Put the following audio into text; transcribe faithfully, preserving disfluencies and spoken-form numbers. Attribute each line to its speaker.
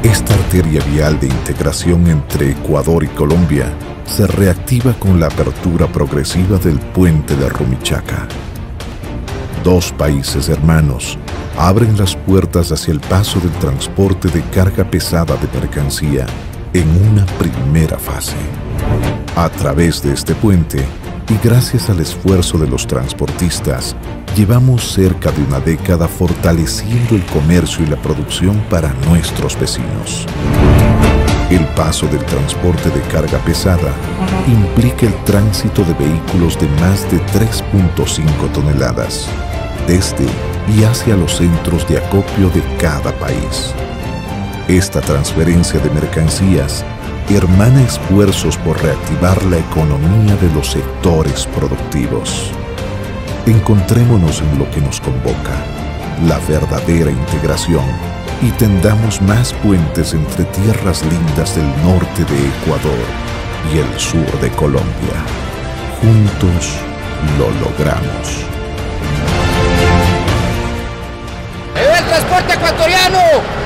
Speaker 1: Esta arteria vial de integración entre Ecuador y Colombia se reactiva con la apertura progresiva del puente de Rumichaca. Dos países hermanos abren las puertas hacia el paso del transporte de carga pesada de mercancía en una primera fase. A través de este puente, y gracias al esfuerzo de los transportistas, llevamos cerca de una década fortaleciendo el comercio y la producción para nuestros vecinos. El paso del transporte de carga pesada implica el tránsito de vehículos de más de tres punto cinco toneladas, desde y hacia los centros de acopio de cada país. Esta transferencia de mercancías hermana esfuerzos por reactivar la economía de los sectores productivos. Encontrémonos en lo que nos convoca, la verdadera integración, y tendamos más puentes entre tierras lindas del norte de Ecuador y el sur de Colombia. Juntos lo logramos.
Speaker 2: ¡Viva el transporte ecuatoriano!